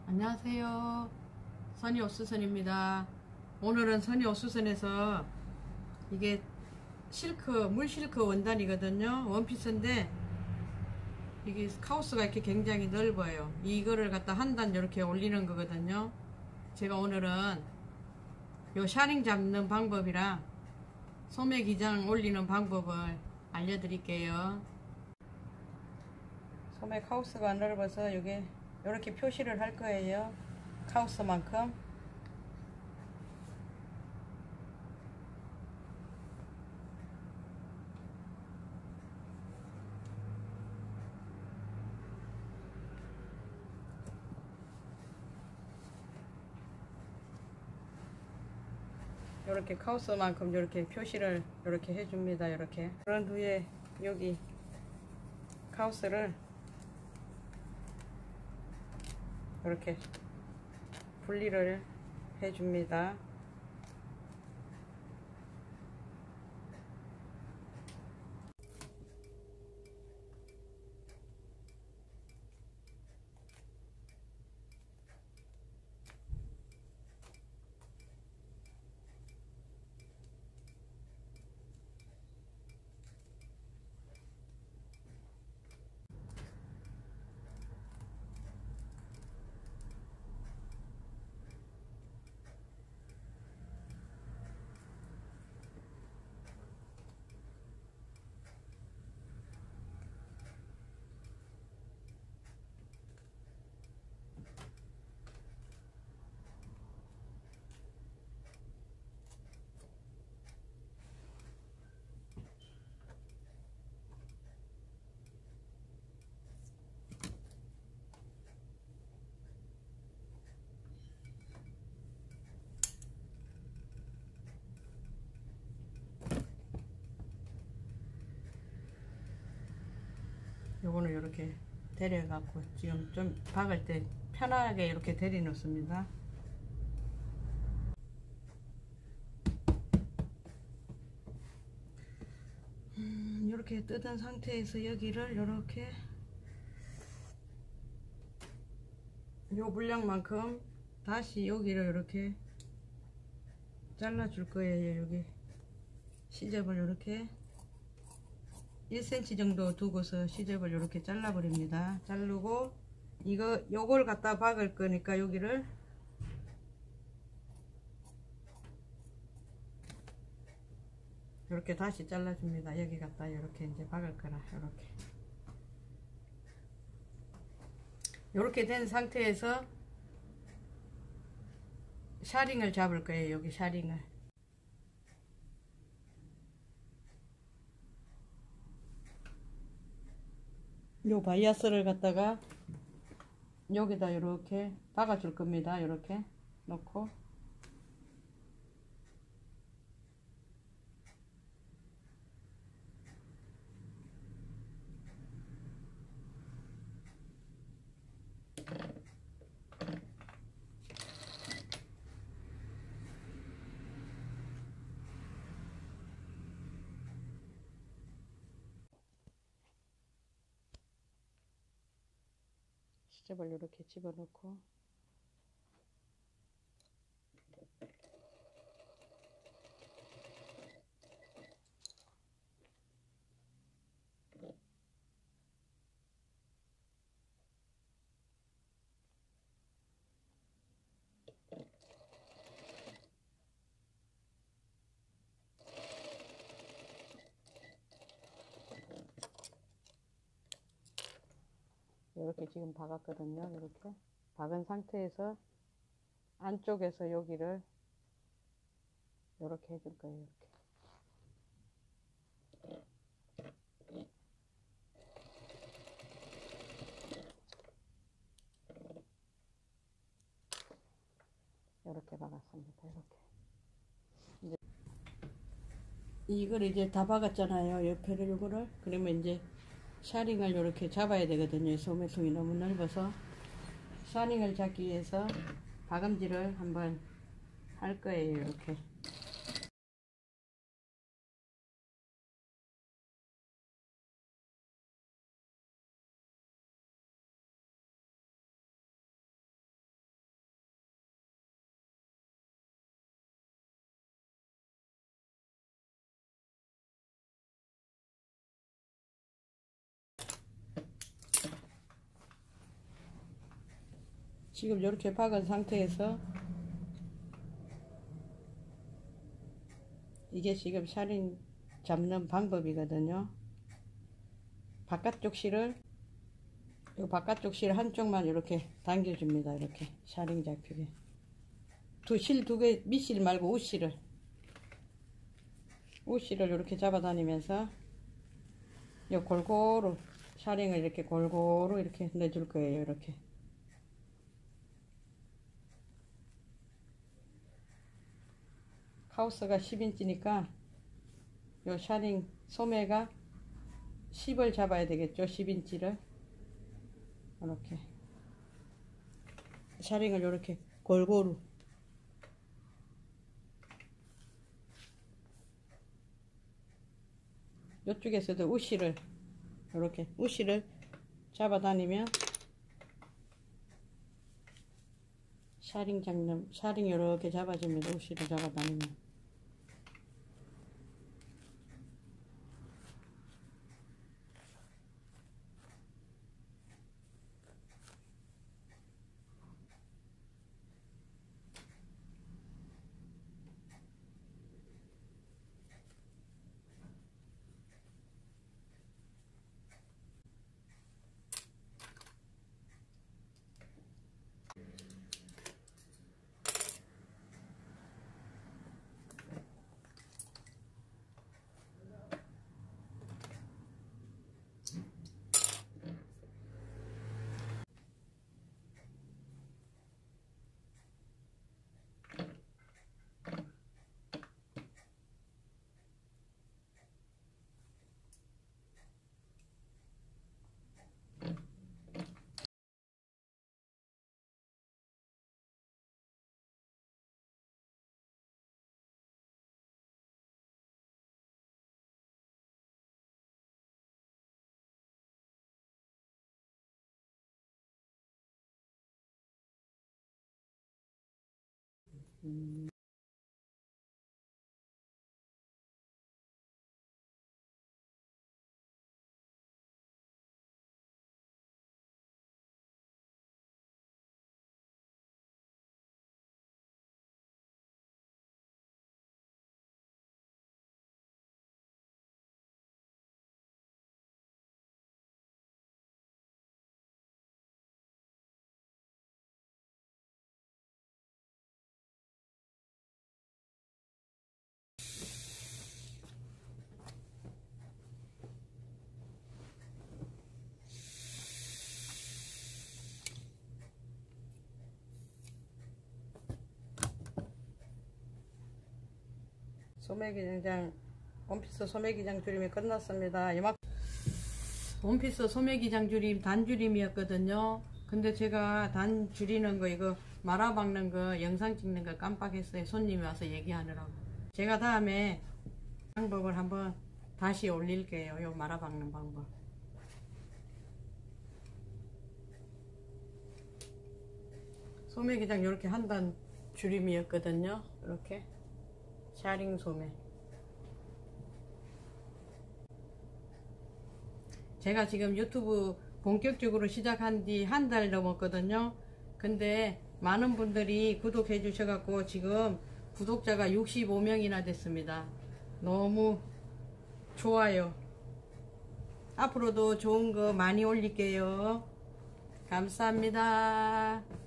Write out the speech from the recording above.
안녕하세요. 선이옥수선입니다. 오늘은 선이옥수선에서 이게 물실크 원단이거든요. 원피스인데 이게 카우스가 이렇게 굉장히 넓어요. 이거를 갖다 한 단 이렇게 올리는 거거든요. 제가 오늘은 요 샤닝 잡는 방법이랑 소매 기장 올리는 방법을 알려드릴게요. 소매 카우스가 넓어서 이게 이렇게 표시를 할 거예요. 카우스만큼. 이렇게 카우스만큼 이렇게 표시를 이렇게 해줍니다. 이렇게. 그런 후에 여기 카우스를 이렇게 분리를 해줍니다. 요거는 이렇게 데려 갖고 지금 좀 박을 때 편하게 이렇게 데려 놓습니다. 이렇게 뜯은 상태에서 여기를 이렇게 요 분량만큼 다시 여기를 이렇게 잘라 줄 거예요. 여기 시접을 이렇게 1cm 정도 두고서 시접을 이렇게 잘라 버립니다. 자르고 요걸 갖다 박을 거니까 여기를 이렇게 다시 잘라 줍니다. 여기 갖다 이렇게 이제 박을 거라 이렇게 된 상태에서 샤링을 잡을 거예요. 여기 샤링을 요 바이아스를 갖다가 여기다 이렇게 박아 줄 겁니다. 이렇게 놓고 시접을 이렇게 집어넣고 이렇게 지금 박았거든요. 이렇게 박은 상태에서 안쪽에서 여기를 이렇게 해줄 거예요. 이렇게 박았습니다. 이렇게 이걸 이제 다 박았잖아요. 옆에를 요거를. 그러면 이제 샤링을 이렇게 잡아야 되거든요. 소매통이 너무 넓어서 샤링을 잡기 위해서 박음질을 한번 할 거예요. 이렇게 지금 이렇게 박은 상태에서 이게 지금 샤링 잡는 방법이거든요. 바깥쪽 실을 이 바깥쪽 실 한쪽만 이렇게 당겨줍니다. 이렇게 샤링 잡히게. 실 두 개, 밑실 말고 웃실을 이렇게 잡아다니면서 요 골고루 샤링을 이렇게 골고루 이렇게 내줄 거예요. 이렇게. 카우스가 10인치니까 요 샤링 소매가 10을 잡아야 되겠죠. 10인치를 이렇게 샤링을 이렇게 골고루 이쪽에서도 우시를 이렇게 우시를 잡아다니면 샤링 잡는 샤링 이렇게 잡아줍니다. 우시를 잡아다니면. 소매기장 원피스 소매기장 줄임이 끝났습니다. 원피스 소매기장 줄임 단줄임이었거든요. 근데 제가 단 줄이는 거 이거 말아박는 거 영상 찍는 거 깜빡했어요. 손님이 와서 얘기하느라고. 제가 다음에 방법을 한번 다시 올릴게요. 요 말아박는 방법. 소매기장 이렇게 한 단 줄임이었거든요. 이렇게 샤링 소매. 제가 지금 유튜브 본격적으로 시작한 지 한 달 넘었거든요. 근데 많은 분들이 구독해 주셔갖고 지금 구독자가 65명이나 됐습니다. 너무 좋아요. 앞으로도 좋은 거 많이 올릴게요. 감사합니다.